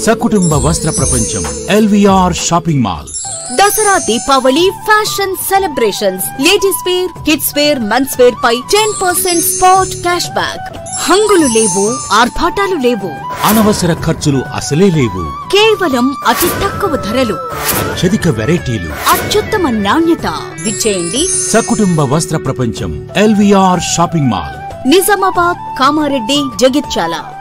సకుటుంబ వస్త్ర ప్రపంచం LVR shopping mall. Dasara Deepavali fashion celebrations. Ladies wear, kids wear, men's wear పై 10% spot cash back. హంగులు లేవు, ఆర్భాటాలు లేవు, అనవసర ఖర్చులు అసలే లేవు. కేవలం అతి తక్కువ ధరలు, అత్యధిక వెరైటీలు, అత్యుత్తమ నాణ్యత. విచ్చేయండి సకుటుంబ వస్త్ర ప్రపంచం LVR shopping mall, Nizamabad, Kamareddy, Jagtial.